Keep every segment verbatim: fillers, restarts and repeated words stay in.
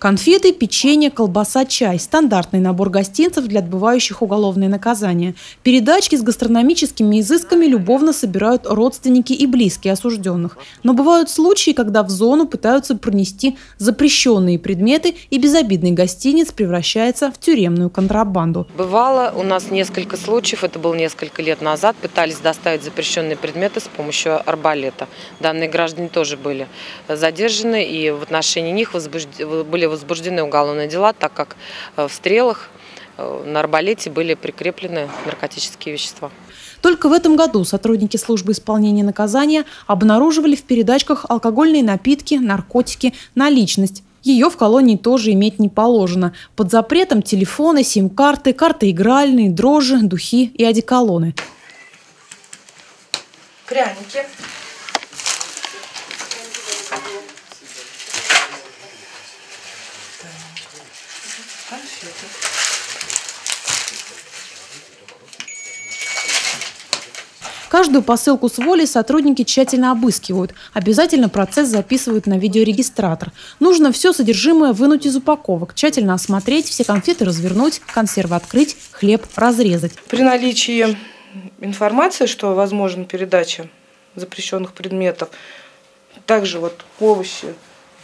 Конфеты, печенье, колбаса, чай – стандартный набор гостинцев для отбывающих уголовное наказание. Передачки с гастрономическими изысками любовно собирают родственники и близкие осужденных. Но бывают случаи, когда в зону пытаются пронести запрещенные предметы, и безобидный гостиниц превращается в тюремную контрабанду. Бывало у нас несколько случаев, это было несколько лет назад, пытались доставить запрещенные предметы с помощью арбалета. Данные граждане тоже были задержаны, и в отношении них возбужд... были возбуждены уголовные дела, так как в стрелах на арбалете были прикреплены наркотические вещества. Только в этом году сотрудники службы исполнения наказания обнаруживали в передачках алкогольные напитки, наркотики, наличность. Ее в колонии тоже иметь не положено. Под запретом телефоны, сим-карты, карты игральные, дрожжи, духи и одеколоны. Пряники. Конфеты. Каждую посылку с волей сотрудники тщательно обыскивают. Обязательно процесс записывают на видеорегистратор. Нужно все содержимое вынуть из упаковок, тщательно осмотреть, все конфеты развернуть, консервы открыть, хлеб разрезать. При наличии информации, что возможна передача запрещенных предметов, также вот овощи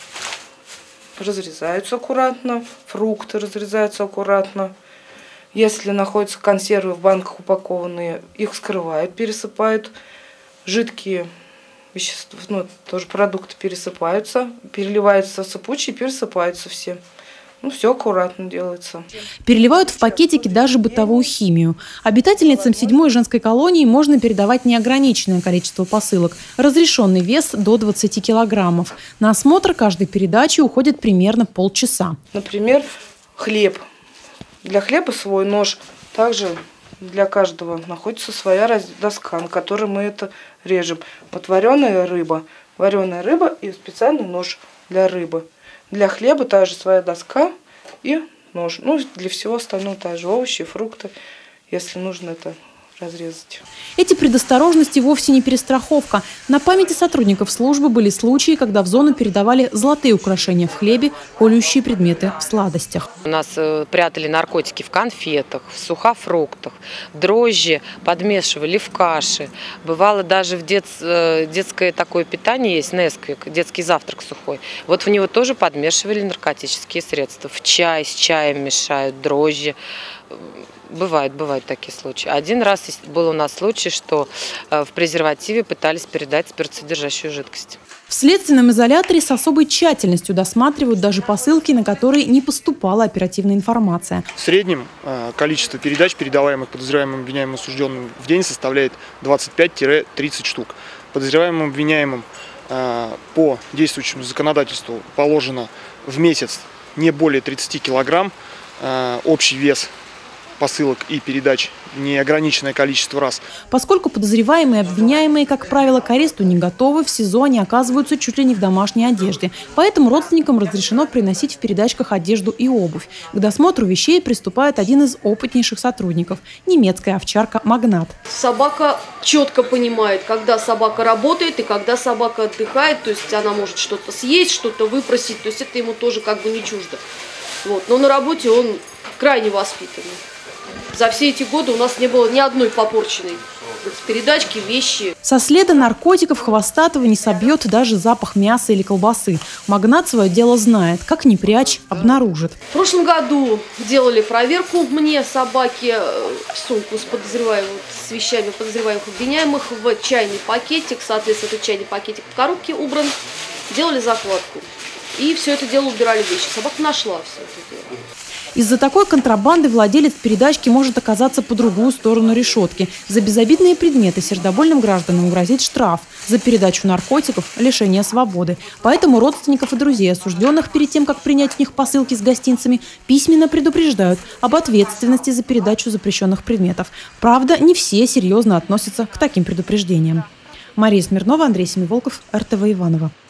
разрезаются аккуратно, фрукты разрезаются аккуратно. Если находятся консервы в банках упакованные, их скрывают, пересыпают. Жидкие вещества, ну, тоже продукты пересыпаются, переливаются сыпучие, пересыпаются все. Ну, все аккуратно делается. Переливают в пакетики даже бытовую химию. Обитательницам седьмой женской колонии можно передавать неограниченное количество посылок. Разрешенный вес до двадцати килограммов. На осмотр каждой передачи уходит примерно полчаса. Например, хлеб. Для хлеба свой нож. Также для каждого находится своя доска, на которой мы это режем. Вот вареная рыба. Вареная рыба и специальный нож для рыбы. Для хлеба также своя доска и нож. Ну, для всего остального также овощи, фрукты, если нужно это разрезать. Эти предосторожности вовсе не перестраховка. На памяти сотрудников службы были случаи, когда в зону передавали золотые украшения в хлебе, колющие предметы в сладостях. У нас прятали наркотики в конфетах, в сухофруктах, дрожжи подмешивали в каши. Бывало даже в дет... детское такое питание есть, Несквик, детский завтрак сухой. Вот в него тоже подмешивали наркотические средства. В чай с чаем мешают, дрожжи. Бывают, бывают такие случаи. Один раз был у нас случай, что в презервативе пытались передать спиртсодержащую жидкость. В следственном изоляторе с особой тщательностью досматривают даже посылки, на которые не поступала оперативная информация. В среднем количество передач, передаваемых подозреваемым, обвиняемым, осужденным в день, составляет двадцать пять — тридцать штук. Подозреваемым, обвиняемым по действующему законодательству положено в месяц не более тридцати килограмм. Общий вес посылок и передач неограниченное количество раз. Поскольку подозреваемые и обвиняемые, как правило, к аресту не готовы, в СИЗО они оказываются чуть ли не в домашней одежде. Поэтому родственникам разрешено приносить в передачках одежду и обувь. К досмотру вещей приступает один из опытнейших сотрудников – немецкая овчарка Магнат. Собака четко понимает, когда собака работает и когда собака отдыхает. То есть она может что-то съесть, что-то выпросить. То есть это ему тоже как бы не чуждо. Вот. Но на работе он крайне воспитанный. За все эти годы у нас не было ни одной попорченной передачки, вещи. Со следа наркотиков Хвостатого не собьет даже запах мяса или колбасы. Магнат свое дело знает. Как ни прячь, обнаружит. В прошлом году делали проверку мне, собаке, сумку с подозреваемым, с вещами подозреваемых обвиняемых в чайный пакетик. Соответственно, этот чайный пакетик в коробке убран. Делали закладку. И все это дело убирали вещи. Собака нашла все это дело. Из-за такой контрабанды владелец передачки может оказаться по другую сторону решетки. За безобидные предметы сердобольным гражданам грозит штраф. За передачу наркотиков – лишение свободы. Поэтому родственников и друзей осужденных перед тем, как принять в них посылки с гостинцами, письменно предупреждают об ответственности за передачу запрещенных предметов. Правда, не все серьезно относятся к таким предупреждениям. Мария Смирнова, Андрей Семиволков, эр тэ вэ Иваново.